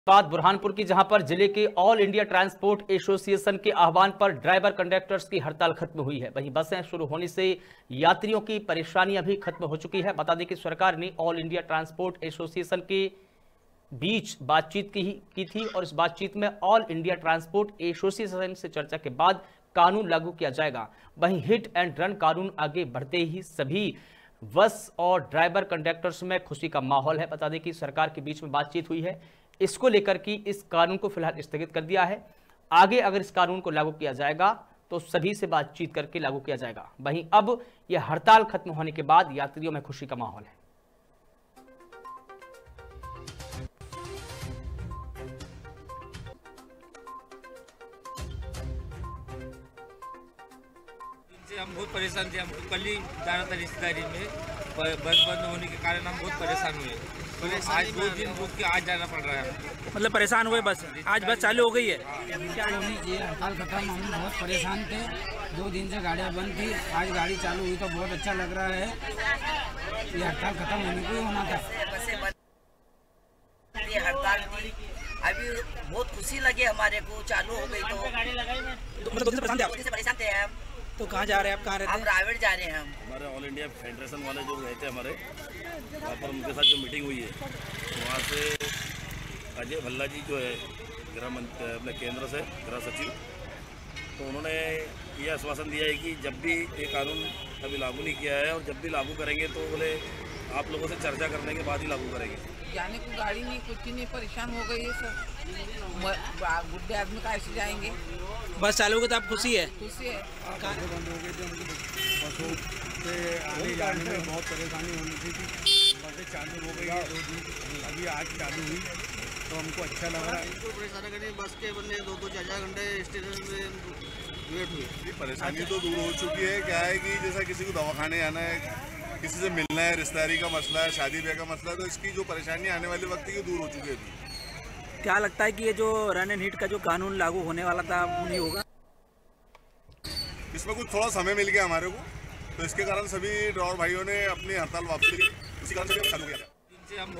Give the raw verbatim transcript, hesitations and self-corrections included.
बात बुरहानपुर की, जहां पर जिले के ऑल इंडिया ट्रांसपोर्ट एसोसिएशन के आह्वान पर ड्राइवर कंडक्टर्स की हड़ताल खत्म हुई है। वहीं बसें शुरू होने से यात्रियों की परेशानियां भी खत्म हो चुकी है। बता दें कि सरकार ने ऑल इंडिया ट्रांसपोर्ट एसोसिएशन के बीच बातचीत की, की थी और इस बातचीत में ऑल इंडिया ट्रांसपोर्ट एसोसिएशन से चर्चा के बाद कानून लागू किया जाएगा। वहीं हिट एंड रन कानून आगे बढ़ते ही सभी बस और ड्राइवर कंडक्टर्स में खुशी का माहौल है। बता दें कि सरकार के बीच में बातचीत हुई है इसको लेकर कि इस कानून को फिलहाल स्थगित कर दिया है। आगे अगर इस कानून को लागू किया जाएगा तो सभी से बातचीत करके लागू किया जाएगा। वहीं अब यह हड़ताल खत्म होने के बाद यात्रियों में खुशी का माहौल है। हम बहुत परेशान थे। हमको कल ही जाना था रिश्तेदारी में, बस बंद होने के कारण हम बहुत परेशान हुए। आज दो दिन रुक के आज जाना पड़ रहा है। मतलब परेशान हुए, बस आज बस चालू हो गई है। क्या होनी चाहिए, हड़ताल खत्म। हम बहुत परेशान थे, दो दिन से गाड़ियाँ बंद थी, आज गाड़ी चालू हुई तो बहुत अच्छा लग रहा है। ये हड़ताल खत्म होने को ही होना था। ये हड़ताल थी, अभी बहुत खुशी लगी हमारे को, चालू हो गई तो। मतलब दो दिन से परेशान थे आप? दो दिन से परेशान थे हम। तो कहाँ जा रहे हैं आप? कहाँ रहते हैं? हम रायगढ़ जा रहे हैं। हम हमारे ऑल इंडिया फेडरेशन वाले जो रहते हैं हमारे वहाँ पर, उनके साथ जो मीटिंग हुई है वहाँ से अजय भल्ला जी जो है गृह मंत्री अपने केंद्र से गृह सचिव, तो उन्होंने ये आश्वासन दिया है कि जब भी ये कानून अभी लागू नहीं किया है और जब भी लागू करेंगे तो बोले आप लोगों से चर्चा करने के बाद ही लागू करेंगे। जाने को गाड़ी नहीं, कुछ नहीं, परेशान हो गई है सब। बुढ़े आदमी कैसे जाएंगे? बस चालू हो गई तो आप खुशी है? खुशी है। बसें बंद हो गई थी, हमको बसों से आने जाने में बहुत परेशानी होनी थी। बसें चालू हो गई है दो दिन, अभी आज चालू हुई तो हमको अच्छा लग रहा है। परेशानी करनी, बस के बंदे दो दो चार चार घंटे स्टेशन में वेट हुई। परेशानी तो दूर हो चुकी है। क्या है कि जैसा किसी को दवाखाने आना है, किसी से मिलना है, रिश्तेदारी का मसला है, शादी ब्याह का मसला है, तो इसकी जो परेशानी आने वाले वक्त की दूर हो चुकी है अभी। क्या लगता है कि ये जो रन एंड हिट का जो कानून लागू होने वाला था वो नहीं होगा? इसमें कुछ थोड़ा समय मिल गया हमारे को, तो इसके कारण सभी ड्राइवर भाइयों ने अपनी हड़ताल वापस ली, उसी कारण से चालू किया।